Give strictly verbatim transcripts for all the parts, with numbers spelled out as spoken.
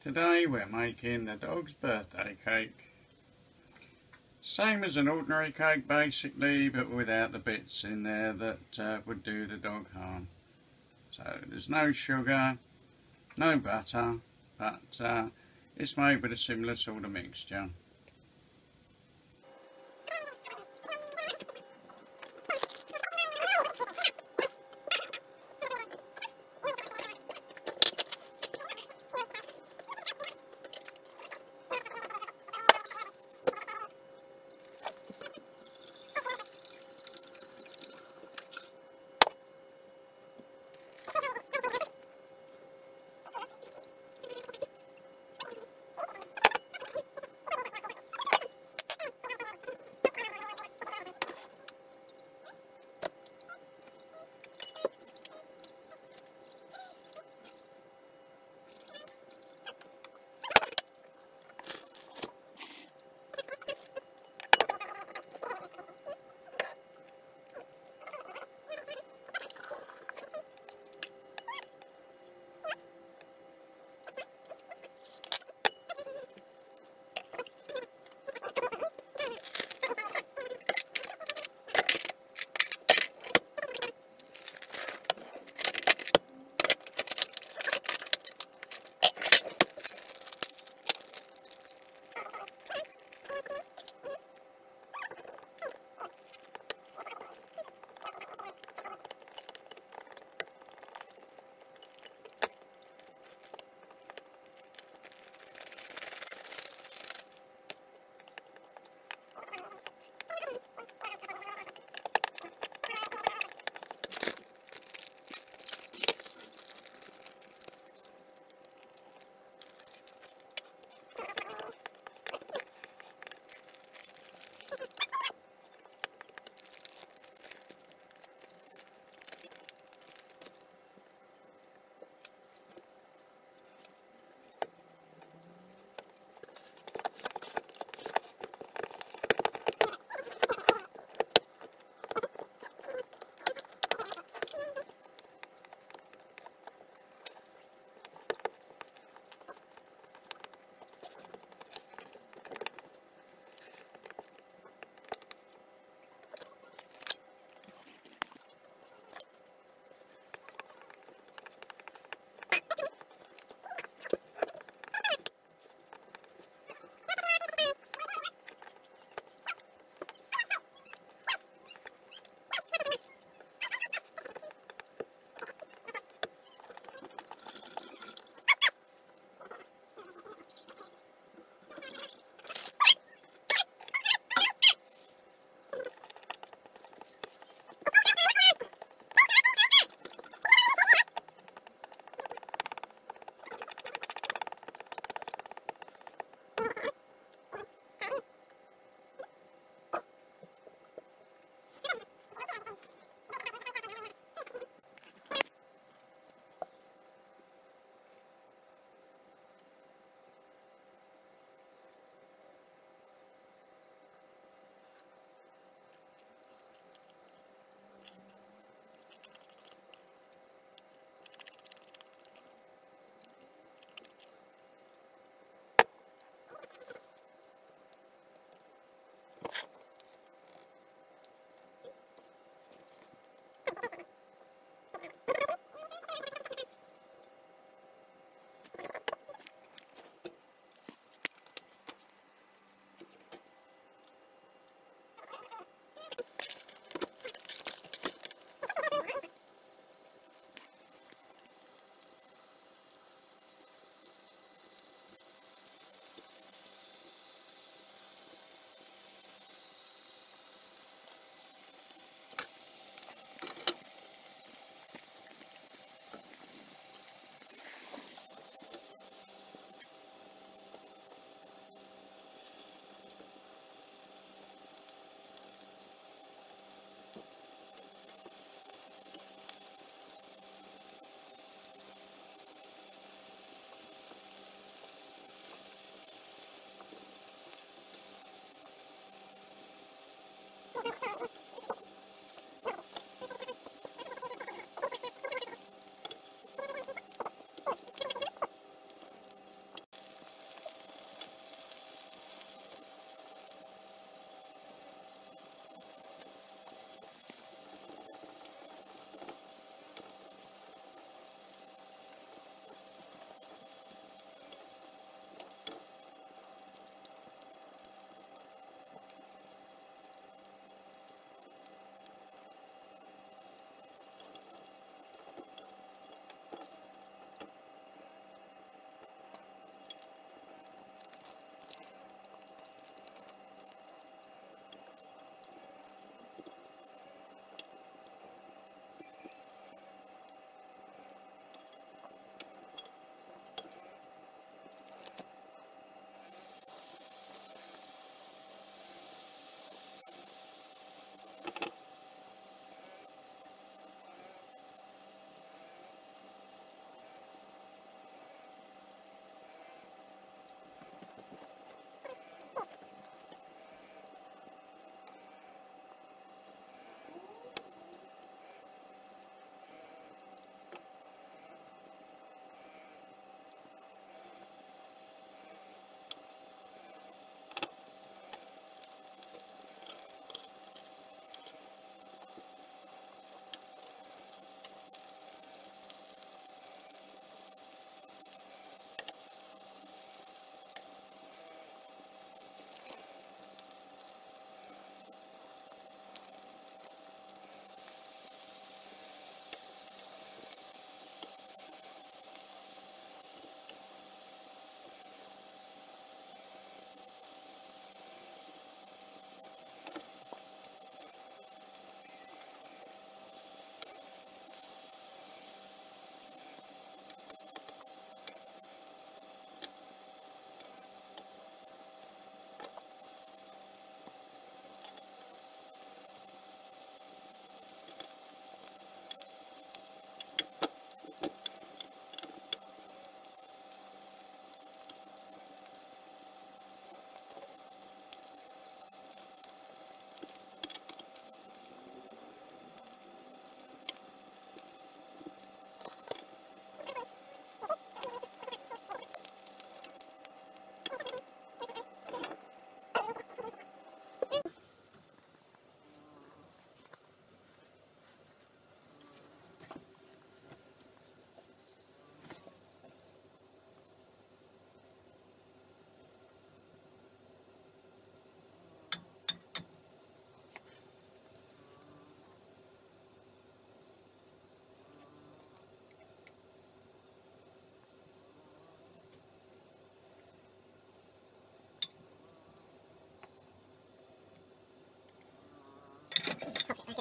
Today we're making the dog's birthday cake. Same as an ordinary cake basically, but without the bits in there that uh, would do the dog harm. So there's no sugar, no butter, but uh, it's made with a similar sort of mixture.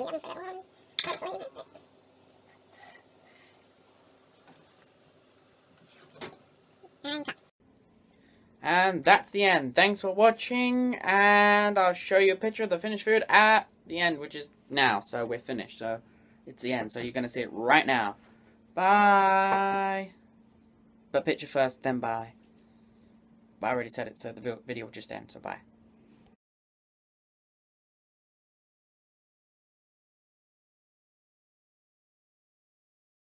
oven for a little while. Hopefully that's it. And cut. And that's the end. Thanks for watching, and I'll show you a picture of the finished food at the end, which is now. So we're finished. So it's the end. So you're going to see it right now. Bye. But picture first, then bye. But I already said it, so the video will just end. So bye.